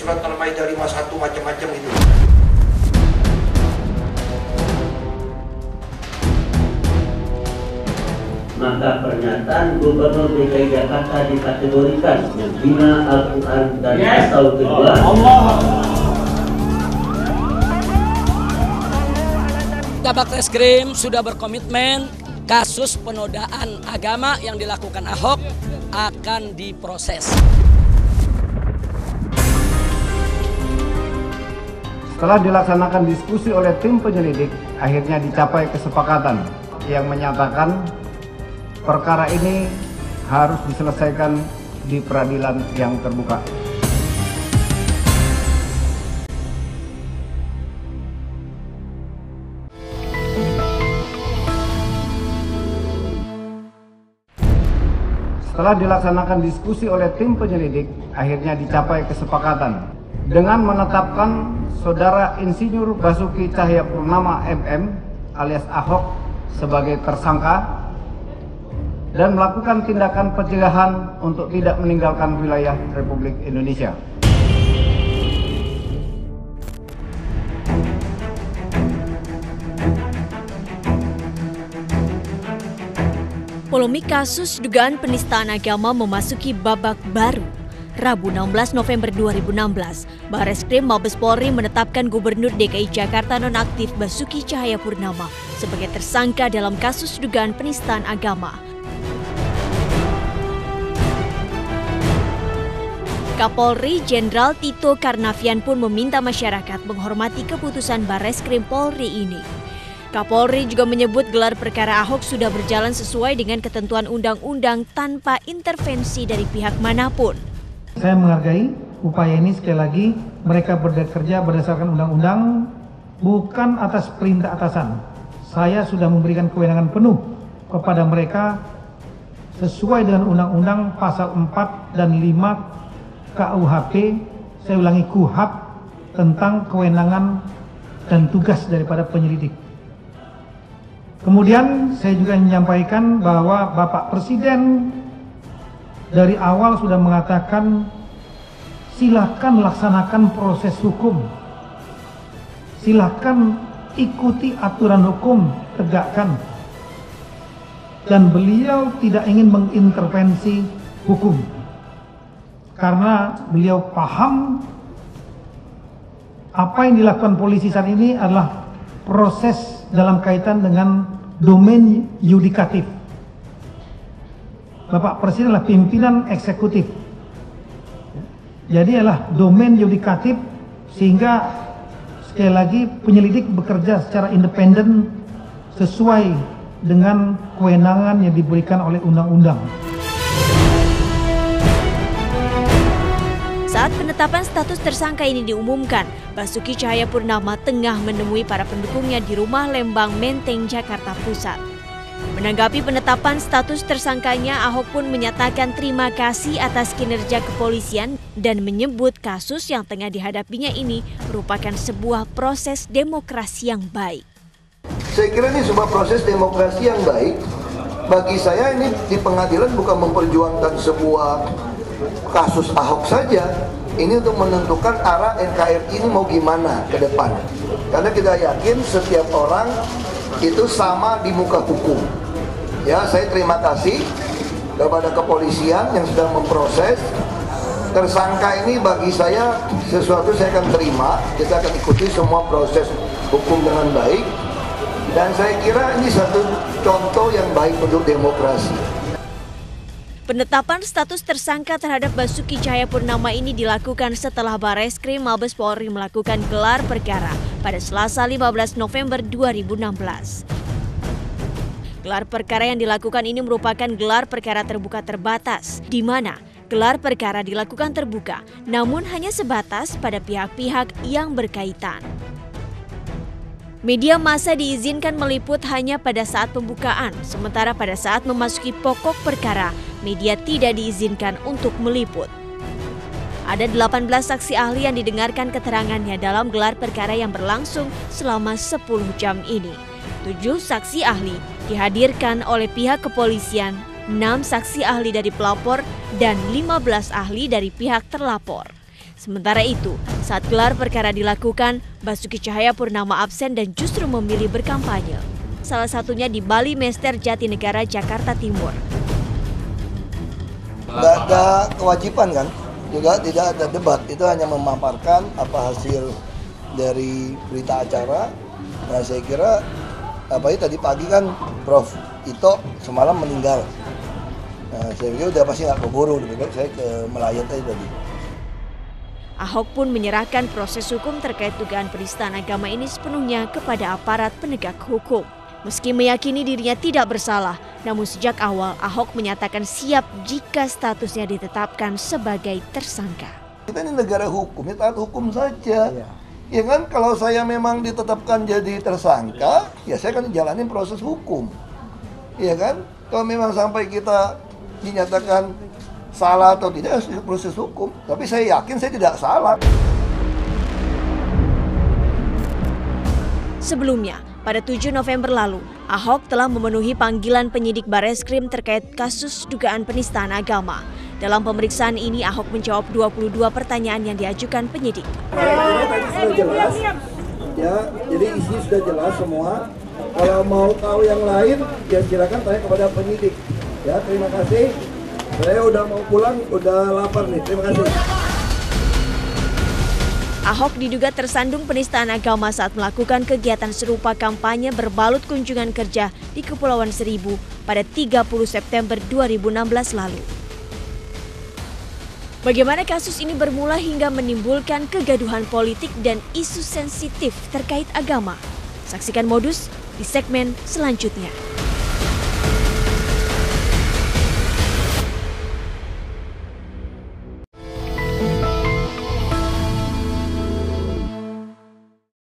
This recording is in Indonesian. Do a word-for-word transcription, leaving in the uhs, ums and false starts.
surat Al-Maidah lima puluh satu macam-macam itu. Maka pernyataan Gubernur D K I Jakarta dikategorikan menghina Al-Quran dan pasal kedua. Kabak Reskrim sudah berkomitmen kasus penodaan agama yang dilakukan Ahok akan diproses. Setelah dilaksanakan diskusi oleh tim penyelidik, akhirnya dicapai kesepakatan yang menyatakan perkara ini harus diselesaikan di peradilan yang terbuka. Setelah dilaksanakan diskusi oleh tim penyelidik, akhirnya dicapai kesepakatan dengan menetapkan Saudara Insinyur Basuki Cahayapurnama M M alias Ahok sebagai tersangka dan melakukan tindakan pencegahan untuk tidak meninggalkan wilayah Republik Indonesia. Polemik kasus dugaan penistaan agama memasuki babak baru. Rabu enam belas November dua ribu enam belas, Barreskrim Mabes Polri menetapkan Gubernur D K I Jakarta nonaktif Basuki Cahayapurnama sebagai tersangka dalam kasus dugaan penistaan agama. Kapolri Jenderal Tito Karnavian pun meminta masyarakat menghormati keputusan Barreskrim Polri ini. Kapolri juga menyebut gelar perkara Ahok sudah berjalan sesuai dengan ketentuan undang-undang tanpa intervensi dari pihak manapun. Saya menghargai upaya ini, sekali lagi mereka bekerja berdasarkan undang-undang, bukan atas perintah atasan. Saya sudah memberikan kewenangan penuh kepada mereka sesuai dengan undang-undang pasal empat dan lima K U H P, saya ulangi K U H P, tentang kewenangan dan tugas daripada penyelidik. Kemudian saya juga menyampaikan bahwa Bapak Presiden dari awal sudah mengatakan silakan laksanakan proses hukum, silakan ikuti aturan hukum, tegakkan. Dan beliau tidak ingin mengintervensi hukum karena beliau paham apa yang dilakukan polisi saat ini adalah proses dalam kaitan dengan domain yudikatif. Bapak Presiden adalah pimpinan eksekutif, jadi adalah domain yudikatif, sehingga sekali lagi penyelidik bekerja secara independen sesuai dengan kewenangan yang diberikan oleh undang-undang. Saat penetapan status tersangka ini diumumkan, Basuki Cahayapurnama tengah menemui para pendukungnya di rumah Lembang Menteng, Jakarta Pusat. Menanggapi penetapan status tersangkanya, Ahok pun menyatakan terima kasih atas kinerja kepolisian dan menyebut kasus yang tengah dihadapinya ini merupakan sebuah proses demokrasi yang baik. Saya kira ini sebuah proses demokrasi yang baik. Bagi saya ini di pengadilan bukan memperjuangkan sebuah kasus Ahok saja, ini untuk menentukan arah N K R I ini mau gimana ke depan. Karena kita yakin setiap orang itu sama di muka hukum. Ya, saya terima kasih kepada kepolisian yang sedang memproses. Tersangka ini bagi saya sesuatu saya akan terima. Kita akan ikuti semua proses hukum dengan baik. Dan saya kira ini satu contoh yang baik untuk demokrasi. Penetapan status tersangka terhadap Basuki Cahayapurnama ini dilakukan setelah Barreskrim Mabes Polri melakukan gelar perkara pada Selasa lima belas November dua ribu enam belas. Gelar perkara yang dilakukan ini merupakan gelar perkara terbuka terbatas, di mana gelar perkara dilakukan terbuka, namun hanya sebatas pada pihak-pihak yang berkaitan. Media massa diizinkan meliput hanya pada saat pembukaan, sementara pada saat memasuki pokok perkara, media tidak diizinkan untuk meliput. Ada delapan belas saksi ahli yang didengarkan keterangannya dalam gelar perkara yang berlangsung selama sepuluh jam ini. Tujuh saksi ahli dihadirkan oleh pihak kepolisian, enam saksi ahli dari pelapor, dan lima belas ahli dari pihak terlapor. Sementara itu, saat gelar perkara dilakukan, Basuki Cahayapurnama absen dan justru memilih berkampanye. Salah satunya di Bali Mester Jatinegara, Jakarta Timur. Nggak ada kewajiban kan, juga tidak ada debat, itu hanya memaparkan apa hasil dari berita acara. Nah saya kira, apalagi tadi pagi kan Prof Ito semalam meninggal. Nah saya kira udah pasti nggak keburu, lebih baik saya ke melayat aja tadi. Ahok pun menyerahkan proses hukum terkait dugaan penistaan agama ini sepenuhnya kepada aparat penegak hukum. Meski meyakini dirinya tidak bersalah, namun sejak awal Ahok menyatakan siap jika statusnya ditetapkan sebagai tersangka. Kita ini negara hukum, ya taat hukum saja. Ya. Ya kan, kalau saya memang ditetapkan jadi tersangka, ya saya akan jalanin proses hukum. Ya kan, kalau memang sampai kita dinyatakan salah atau tidak, proses hukum. Tapi saya yakin saya tidak salah. Sebelumnya, pada tujuh November lalu, Ahok telah memenuhi panggilan penyidik Bareskrim terkait kasus dugaan penistaan agama. Dalam pemeriksaan ini, Ahok menjawab dua puluh dua pertanyaan yang diajukan penyidik. Sudah jelas, ya, jadi isi sudah jelas semua. Kalau mau tahu yang lain, ya silakan tanya kepada penyidik. Ya, terima kasih. Saya udah mau pulang, udah lapar nih. Terima kasih. Ahok diduga tersandung penistaan agama saat melakukan kegiatan serupa kampanye berbalut kunjungan kerja di Kepulauan Seribu pada tiga puluh September dua ribu enam belas lalu. Bagaimana kasus ini bermula hingga menimbulkan kegaduhan politik dan isu sensitif terkait agama? Saksikan Modus di segmen selanjutnya.